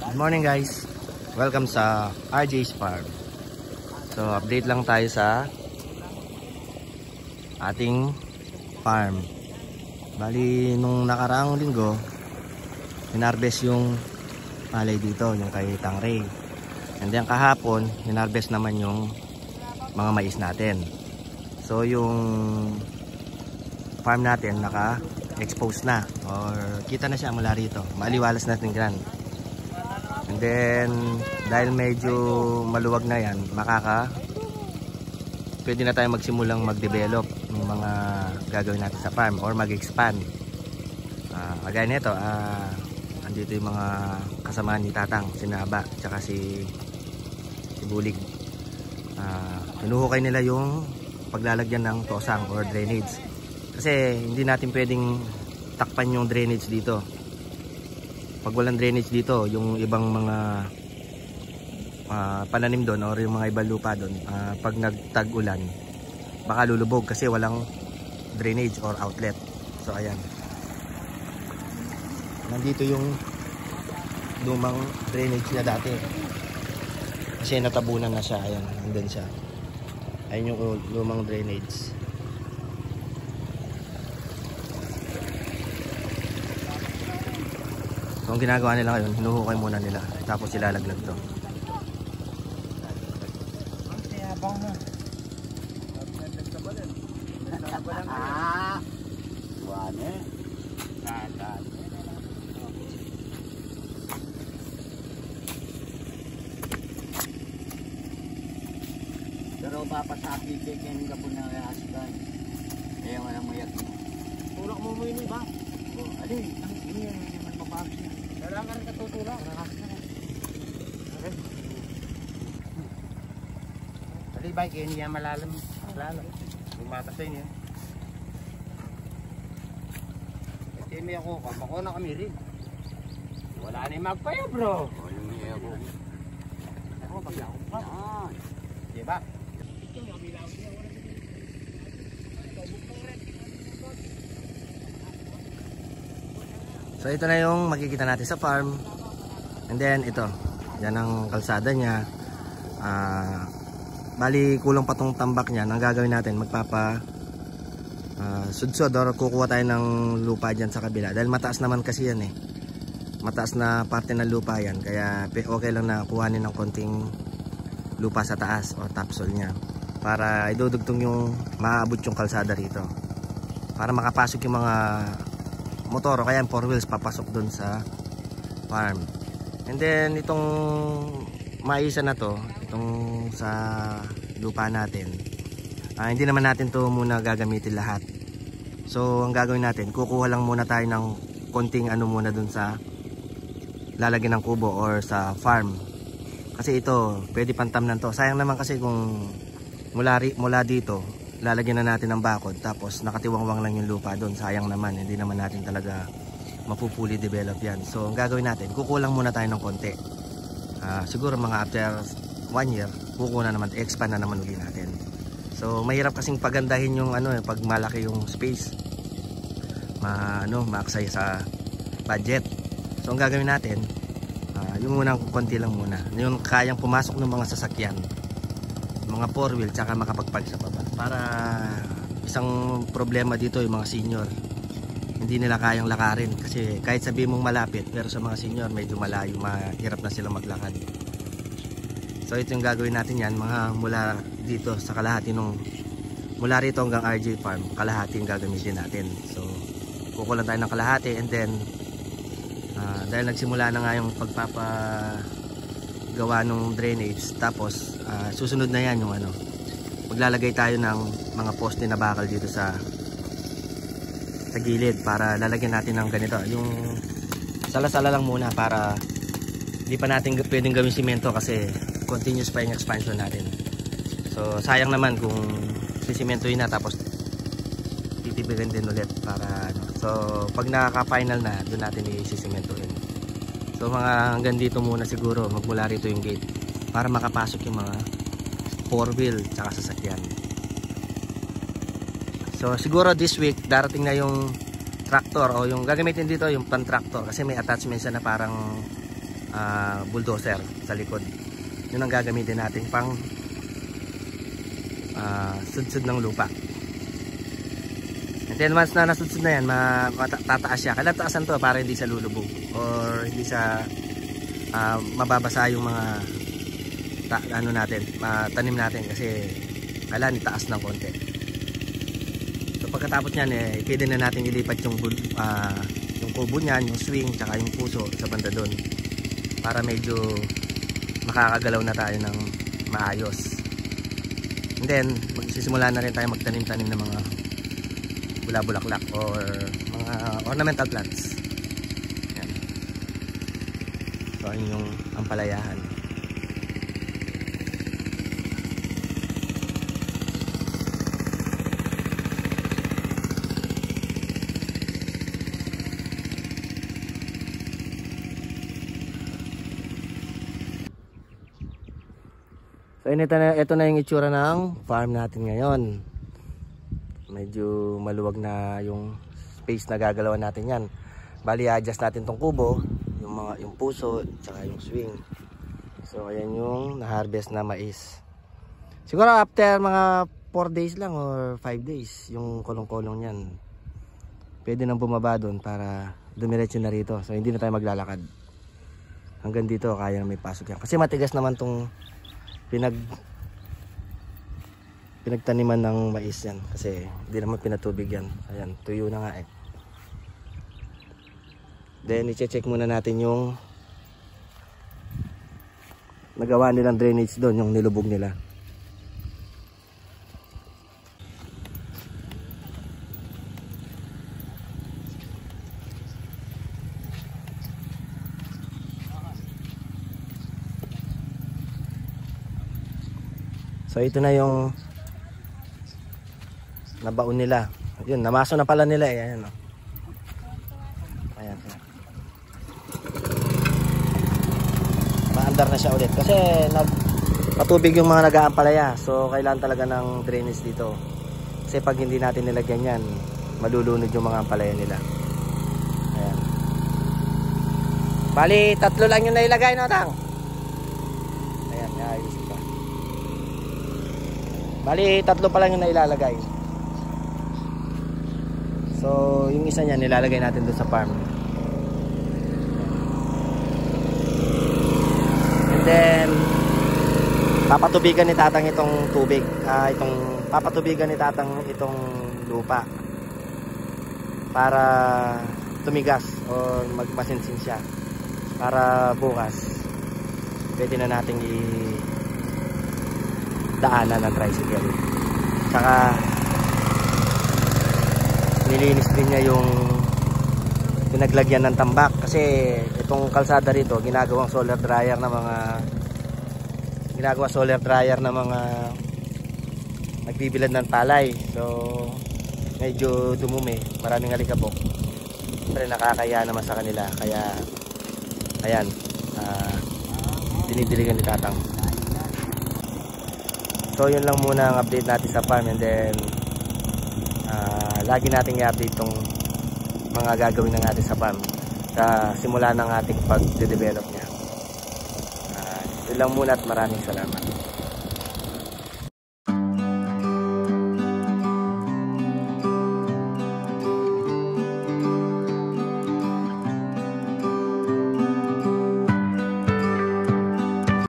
Good morning guys, welcome sa RJ's Farm. So update lang tayo sa ating farm. Bali nung nakaraang linggo hinarvest yung palay dito, yung kay Tangray. And then kahapon hinarvest naman yung mga mais natin. So yung farm natin naka-expose na or kita na siya mula rito, maliwalas natin tingnan. And then dahil medyo maluwag na yan, pwede na tayo magsimulang mag-develop ng mga gagawin natin sa farm or mag-expand. Kagaya nito, andito yung mga kasamahan ni Tatang, si Naba, tsaka si Bulig. Hinuhukay nila yung paglalagyan ng tosang or drainage. Kasi hindi natin pwedeng takpan yung drainage dito. Pag walang drainage dito, yung ibang mga pananim doon or yung mga ibang lupa doon, pag nagtag-ulan baka lulubog kasi walang drainage or outlet. So ayan, nandito yung lumang drainage niya dati kasi natabunan na siya. Ayan, nandun siya. Ayan yung lumang drainage. So ang ginagawa nila ngayon, hinuhukay muna nila tapos ilalaglag to. Pero papasaki kaya gabon na kaya asigan. Kaya wala mo yak. Tulak mo ini ba? Oh, alin, ini yang mapapag siya. Kailangan ka tutulak. Okay. Dali ba kaya niya malalim lalo. Lumata sa inyo. Ito may ako, kapako na kami rin. Wala na yung magpayo bro. Wala na ako. Ako pag ako pa. Diba? So ito na yung makikita natin sa farm. And then ito, yan ang kalsada niya. Bali kulang pa tong tambak niya. Ang gagawin natin, magpapa sudsod or kukuha tayo ng lupa dyan sa kabila. Dahil mataas naman kasi yan eh. Mataas na parte ng lupa yan. Kaya okay lang na kuhanin ng konting lupa sa taas o topsoil niya. Para idudugtong yung maaabot yung kalsada rito. Para makapasok yung mga motor o kaya 4 wheels papasok dun sa farm. And then itong maisa na to, itong sa lupa natin, hindi naman natin to muna gagamitin lahat. So ang gagawin natin, kukuha lang muna tayo ng konting ano muna dun sa lalagyan ng kubo or sa farm. Kasi ito pwede pantamnan to. Sayang naman kasi kung mula dito lalagyan na natin ng bakod tapos nakatiwangwang lang yung lupa doon, sayang naman, hindi naman natin talaga mapupuli develop yan. So ang gagawin natin, kukulang muna tayo ng konti. Siguro mga after 1 year kukuha na naman, expand na naman ulit natin. So mahirap kasing pagandahin yung pag malaki yung space, maaksaya sa budget. So ang gagawin natin, yung munang konti lang muna, yung kayang pumasok ng mga sasakyan, mga 4 wheel, tsaka makapagpag sa baba. Para isang problema dito yung mga senior, hindi nila kayang lakarin kasi kahit sabihin mong malapit, pero sa mga senior medyo malayo, mahirap na silang maglakad. So ito yung gagawin natin yan, mga mula dito sa kalahati mula rito hanggang RJ Farm, kalahati yung gagamitin natin. So kukulan tayo ng kalahati, and then dahil nagsimula na nga yung pagpapagawa ng drainage, tapos susunod na yan yung maglalagay tayo ng mga poste na bakal dito sa gilid para lalagyan natin ng ganito, yung sala-sala lang muna, para hindi pa natin pwedeng gawin simento kasi continuous pa yung expansion natin. So sayang naman kung sisimentohin na tapos titibigan din ulit para so pag nakaka-final na, doon natin isisimentohin. So mga hanggang dito muna siguro, magmula rito yung gate para makapasok yung mga 4 wheel tsaka sasakyan. So siguro this week darating na yung tractor, o yung gagamitin dito yung pan tractor kasi may attachment siya na parang bulldozer sa likod. Yun ang gagamitin natin pang sudsud ng lupa. And then once na nasudsud na yan, tataas siya. Kailan taasan to para hindi siya lulubog or hindi siya mababasa yung mga ano natin, tanim natin, kasi kailangan itaas ng konti. So pagkatapos nyan, pwede na natin ilipat yung kubo nyan, yung swing, tsaka yung puso sa banda doon, para medyo makakagalaw na tayo ng maayos. And then magsisimula na rin tayo magtanim-tanim ng mga bula-bulaklak or mga ornamental plants. Yan. So ayun yung ampalayahan. So ito na yung itsura ng farm natin ngayon. Medyo maluwag na yung space na gagalawan natin yan. Bali, adjust natin tong kubo, yung puso, tsaka yung swing. So ayan yung na-harvest na mais. Siguro after mga 4 days lang or 5 days yung kulong-kulong yan, pwede nang bumaba doon para dumiretso na rito. So hindi na tayo maglalakad. Hanggang dito kaya na may pasok yan. Kasi matigas naman tong pinagtaniman ng mais yan, kasi hindi naman pinatubig yan. Ayan, tuyo na nga eh. Then i-check muna natin yung nagawa nilang drainage doon, yung nilubog nila. So ito na yung nabaon nila. Yun, namaso na pala nila eh. Ayan, oh. Ayan. Maandar na siya ulit. Kasi patubig yung mga nag-aampalaya. So kailangan talaga ng drainage dito. Kasi pag hindi natin nilagyan yan, malulunod yung mga ampalaya nila. Ayan. Bali, 3 lang yung nailagay, no, Tang? Ayan, ayos pa. Bali, 3 pa lang yung nailalagay. So, yung isa niya nilalagay natin doon sa farm. And then papatubigan ni Tatang itong tubig. Papatubigan ni Tatang itong lupa para tumigas o magmasinsin siya. Para bukas pwede na nating daanan ng tricycle. Tsaka nilinis din niya yung pinaglagyan ng tambak, kasi itong kalsada rito ginagawang solar dryer na mga nagbibilad ng palay. So medyo dumumi, maraming alikabok, pero nakakaya naman sa kanila, kaya ayan, dinidiligan ni Tatang. So yun lang muna ang update natin sa farm, and then lagi nating i-update tong mga gagawin ng atin sa farm sa simula ng ating pag-develop niya. Yun lang muna at maraming salamat.